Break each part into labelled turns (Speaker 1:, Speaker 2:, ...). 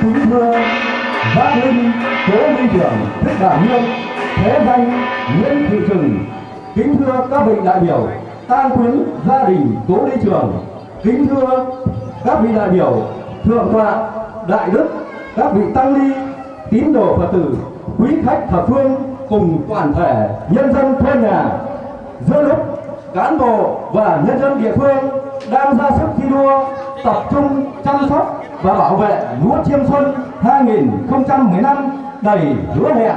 Speaker 1: Kính thưa Bác Linh, Cố Minh Trưởng, Thích Đảm Nguyên, thế danh Nguyễn Thị Trừng. Kính thưa các vị đại biểu, tang quyến gia đình Cố Lý Trường. Kính thưa các vị đại biểu, thượng tọa đại đức, các vị tăng ni, tín đồ Phật tử, quý khách thập phương cùng toàn thể nhân dân quê nhà. Giữa lúc cán bộ và nhân dân địa phương đang ra sức thi đua tập trung chăm sóc và bảo vệ lúa chiêm xuân 2015 đầy hứa hẹn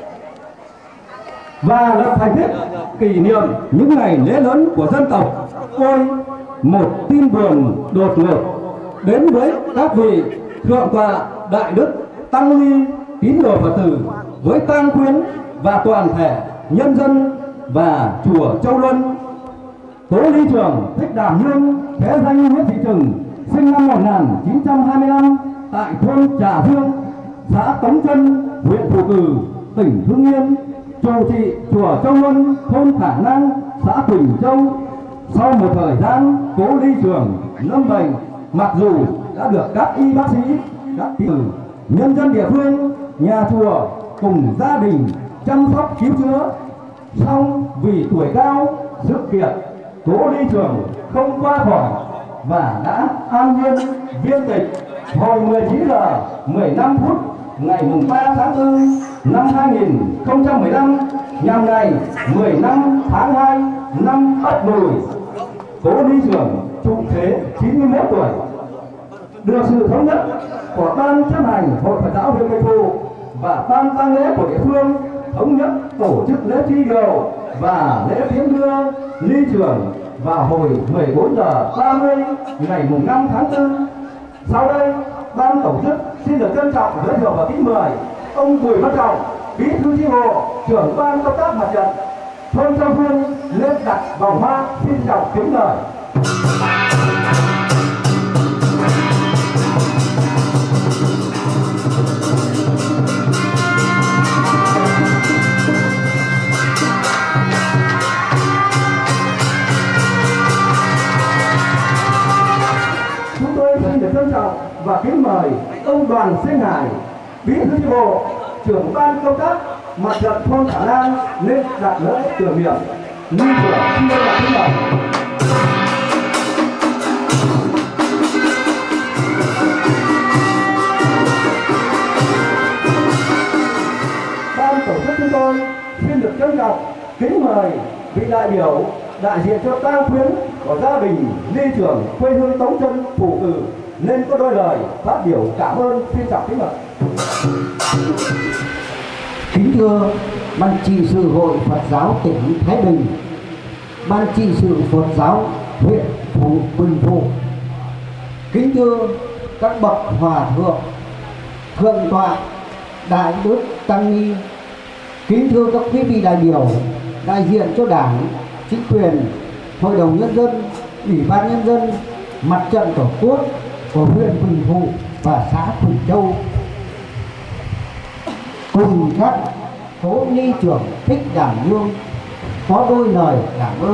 Speaker 1: và lập thành tích kỷ niệm những ngày lễ lớn của dân tộc, ôi một tin buồn đột ngột đến với các vị thượng tọa đại đức, tăng ni, tín đồ Phật tử với tang quyến và toàn thể nhân dân và chùa Châu Luân. Cố Lý Trường, Thích Đảm Nguyên, thế danh Nguyễn Thị Trừng, sinh năm 1925 tại thôn Trà Dương, xã Tống Trân, huyện Phù Cử, tỉnh Hưng Yên, trụ trì chùa Châu Luân, thôn Khả Năng, xã Quỳnh Châu. Sau một thời gian, Cố Lý Trường lâm bệnh, mặc dù đã được các y bác sĩ, các tín đồ, nhân dân địa phương, nhà chùa cùng gia đình chăm sóc cứu chữa, song vì tuổi cao, sức kiệt, Cố Lý Trường không qua khỏi và đã an nhiên viên tịch hồi 19 giờ 15 phút ngày 3 tháng 4 năm 2015 nhằm ngày 15 tháng 2 năm Ất Mùi. Cố Lý Trường trụ thế 91 tuổi. Được sự thống nhất của ban chấp hành Hội Phật giáo huyện Quỳnh Phụ và ban tang lễ của địa phương thống nhất tổ chức lễ truy điệu và lễ tiễn đưa Lý Trường vào hồi 14 giờ 30 ngày 5 tháng 4. Sau đây, ban tổ chức xin được trân trọng giới thiệu và kính mời ông Bùi Văn Trọng, Bí thư chi bộ, trưởng ban công tác mặt trận thôn Châu Phương lên đặt vòng hoa. Xin trọng kính mời. Chúng tôi xin được trân trọng và kính mời ông Đoàn Sinh Hải, Bí thư chi bộ, trưởng ban công tác mặt trận thôn Khả Năng lên đặt lễ tưởng niệm. Lý Trường xin được kính mời. Ban tổ chức chúng tôi xin được trân trọng kính mời vị đại biểu đại diện cho tang quyến của gia đình Lý Trường, quê hương Tống Trân, Phù Cử nên có đôi lời phát biểu cảm ơn. Xin trọng kính mời.
Speaker 2: Kính thưa Ban trị sự Hội Phật giáo tỉnh Thái Bình, Ban trị sự Phật giáo huyện Quỳnh Phụ, kính thưa các bậc hòa thượng, thượng tọa, đại đức, tăng ni, kính thưa các quý vị đại biểu đại diện cho Đảng, chính quyền, Hội đồng nhân dân, Ủy ban nhân dân, Mặt trận Tổ quốc của huyện Quỳnh Phụ và xã Quỳnh Châu, cùng các Cố Lý Trường, Thích Đảm Nguyên có đôi lời cảm ơn.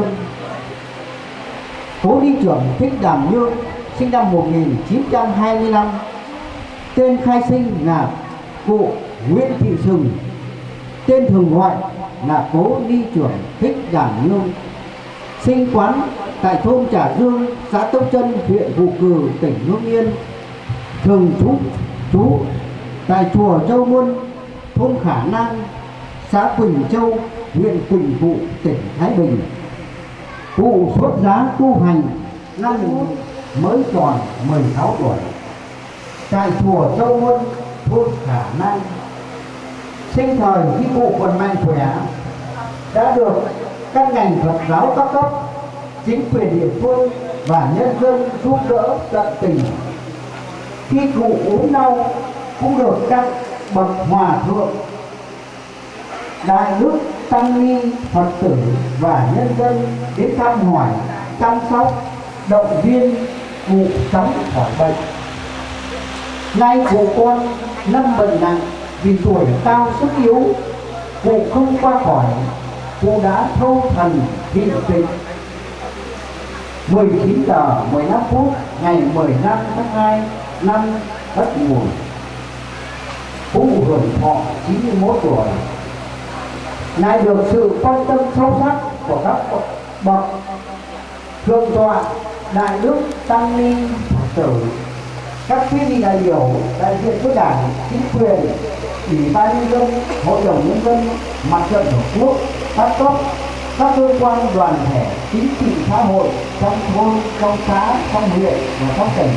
Speaker 2: Cố Lý Trường, Thích Đảm Nguyên sinh năm 1925, tên khai sinh là cụ Nguyễn Thị Trừng, tên thường gọi là Cố Lý Trường, Thích Đảm Nguyên, sinh quán tại thôn Trà Dương, xã Tông Trân, huyện Phù Cử, tỉnh Hưng Yên, thường trú tại chùa Châu Luân, thôn Khả Năng, xã Quỳnh Châu, huyện Quỳnh Phụ, tỉnh Thái Bình. Cụ xuất giá tu hành năm mới tròn 16 tuổi tại chùa Châu Luân, thôn Khả Năng. Sinh thời khi cụ còn mạnh khỏe đã được các ngành Phật giáo các cấp, chính quyền địa phương và nhân dân giúp đỡ tận tình. Khi cụ ốm đau cũng được các bậc hòa thượng, đại đức, tăng ni, Phật tử và nhân dân đến thăm hỏi, chăm sóc, động viên cụ chóng khỏi bệnh. Nay cụ con lâm bệnh nặng vì tuổi cao sức yếu, cụ không qua khỏi, cụ đã thâu thần vị tịch. 19 giờ 15 phút ngày 15 tháng 2 năm Ất Mùi, cũng hưởng thọ 91 tuổi. Ngài được sự quan tâm sâu sắc của các bậc thượng tọa, đại đức, tăng ni, Phật tử, các quý vị đại biểu đại diện của đảng, chính quyền, ủy ban nhân dân, hội đồng nhân dân, mặt trận tổ quốc, các cấp, các cơ quan đoàn thể chính trị xã hội trong thôn, trong xã, trong huyện và trong tỉnh,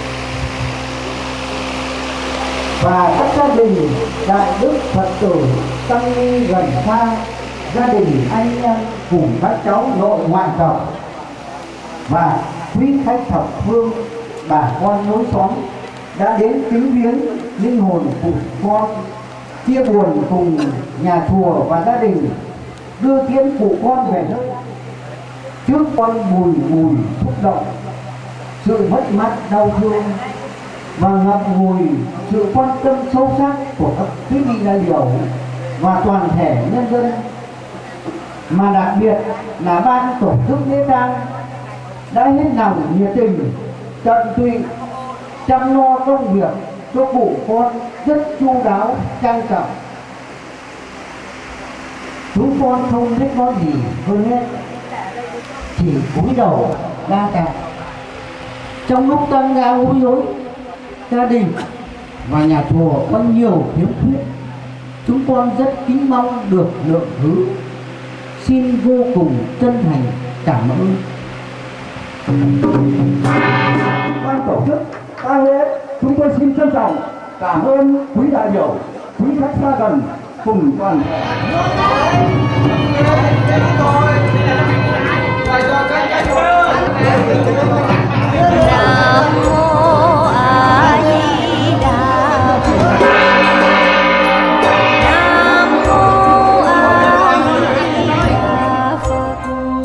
Speaker 2: và các gia đình đại đức, Phật tử, tăng ni gần xa, gia đình anh em cùng các cháu nội ngoại tộc và quý khách thập phương, bà con lối xóm đã đến kính viếng linh hồn của con, chia buồn cùng nhà chùa và gia đình, đưa tiễn cụ con về nơi. Trước con bùi xúc động, sự mất mát đau thương và ngập ngùi sự quan tâm sâu sắc của các quý vị đại biểu và toàn thể nhân dân, mà đặc biệt là ban tổ chức lễ tang đã hết lòng nhiệt tình, tận tụy chăm lo công việc cho cụ con rất chu đáo, trang trọng. Chúng con không biết nói gì hơn hết, chỉ cúi đầu đa tạ. Trong lúc tăng ra hối hối, gia đình và nhà chùa có nhiều thiếu khuyết, chúng con rất kính mong được lượng thứ. Xin vô cùng chân thành cảm ơn.
Speaker 1: Ban tổ chức tang lễ, chúng tôi xin trân trọng cảm ơn quý đại biểu, quý khách xa gần cùng toàn thể.
Speaker 3: Nam mô A Di Đà Phật. Nam mô A Di Đà Phật.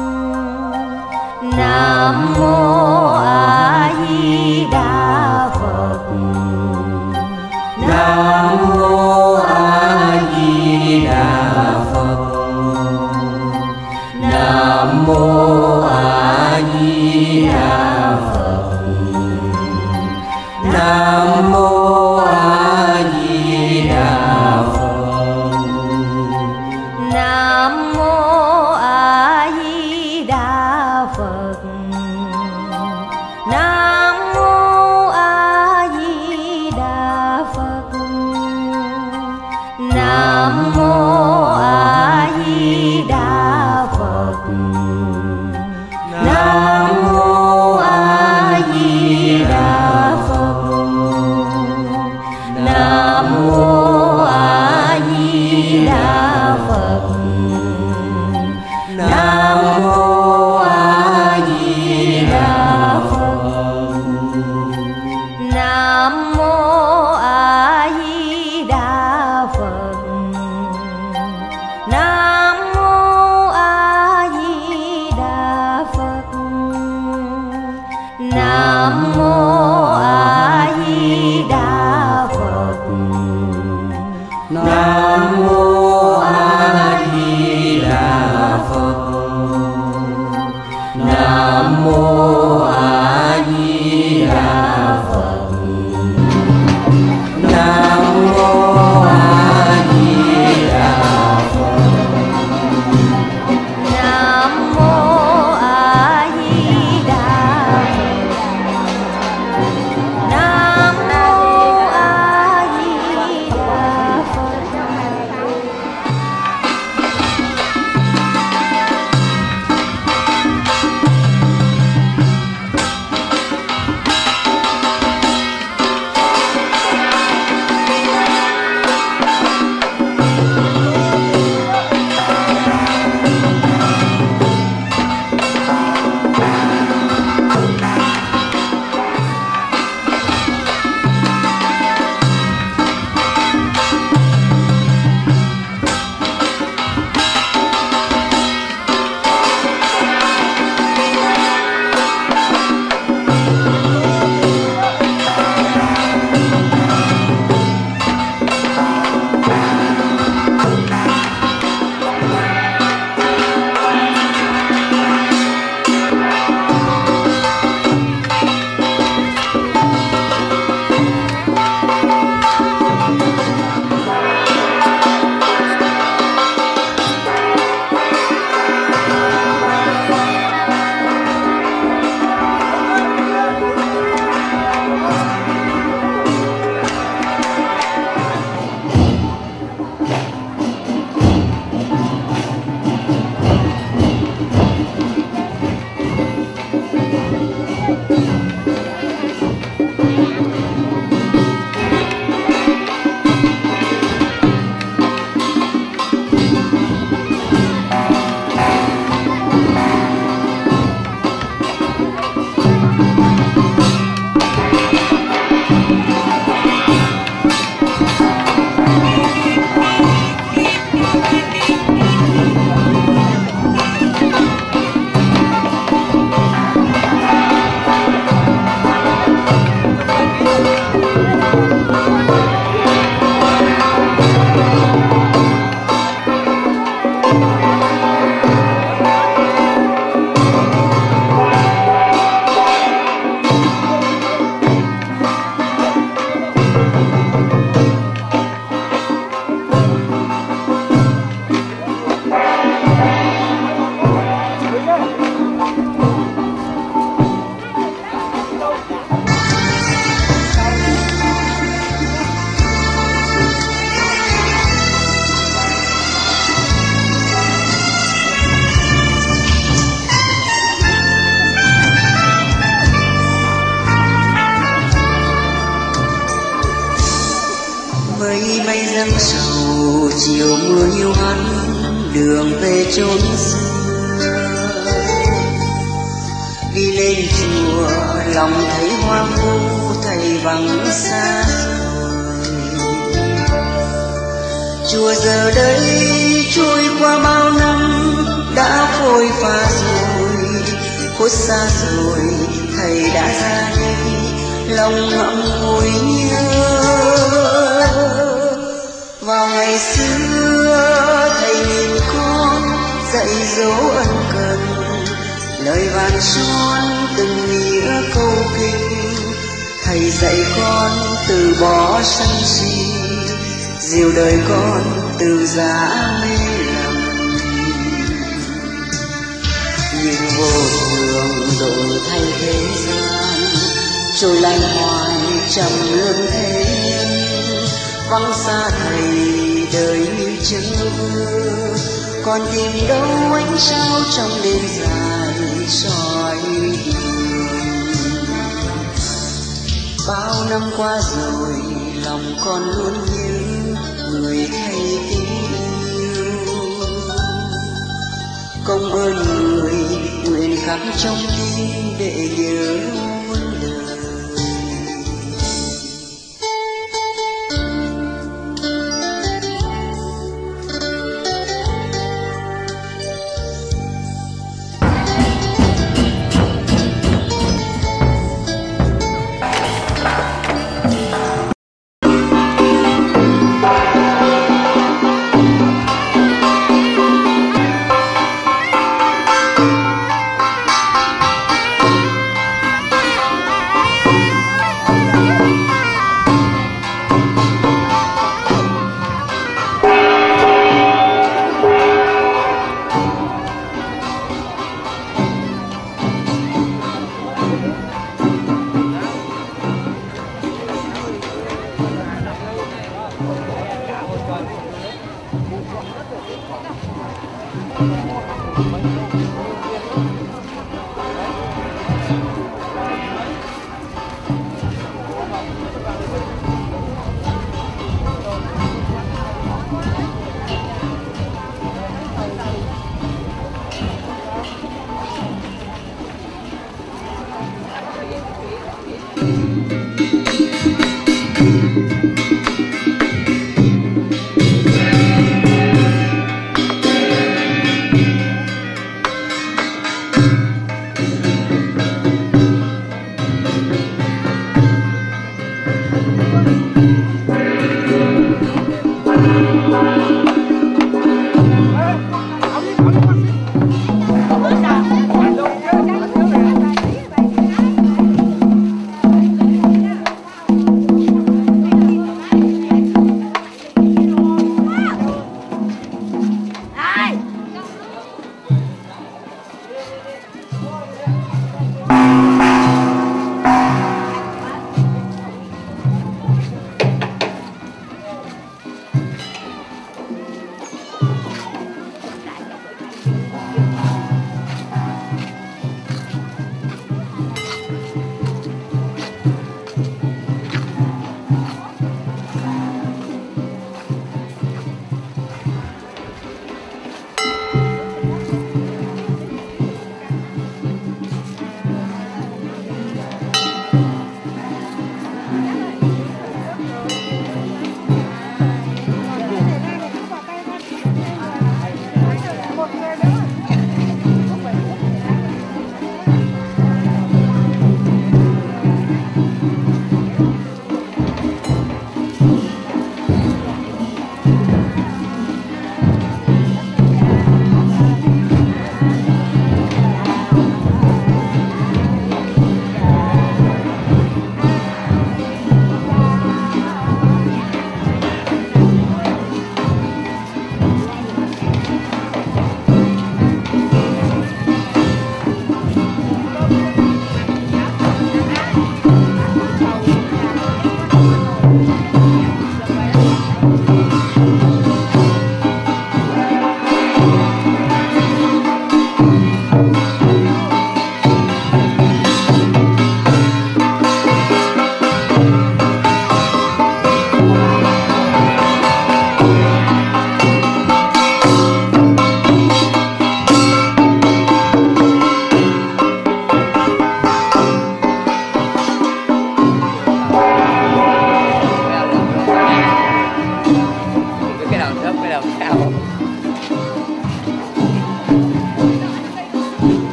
Speaker 3: Nam mô A Di Đà Phật. Nam mô A Di Đà Phật. Nam mô A Di Đà Phật. Nam mô A Di Đà Phật. Nam mô A Di Đà Phật. Nam mô A Di Đà Phật. Nam mô A Di Đà Phật. Nam mô A Di Đà Phật. Nam mô A Di Đà Phật. Nam mô A Di Đà Phật. Nam mô A Di Đà Phật.
Speaker 4: mây bay dâng sầu chiều mưa hiu hắt đường về chốn xưa. Đi lên chùa lòng thấy hoang vu thầy vắng xa rồi. Chùa giờ đây trôi qua bao năm đã phôi pha rồi, khuất xa rồi thầy đã ra đi lòng ngậm ngùi nhớ. Vào ngày xưa thầy nhìn con dạy dỗ ân cần, lời vàn son từng nghĩa câu kinh. Thầy dạy con từ bỏ sân si, dìu đời con từ giá mê lầm. Nhưng vô thường đổi thay thế gian, trôi lanh hoài trầm luân thế nhân. Vắng xa thầy đời như chớ vơ, còn tìm đâu ánh sao trong đêm dài soi đường. Bao năm qua rồi lòng con luôn nhớ người thầy kính yêu. Công ơn người nguyện khắc trong tim để nhớ muôn đời.